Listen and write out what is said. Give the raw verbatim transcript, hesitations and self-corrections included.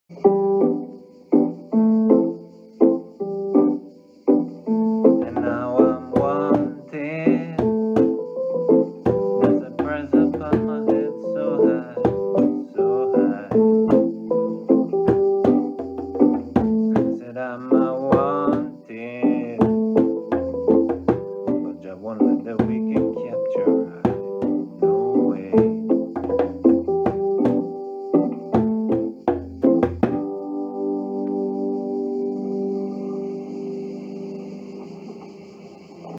And now I'm wanting. There's a price upon my head so high, so high. Said I'm a wanting.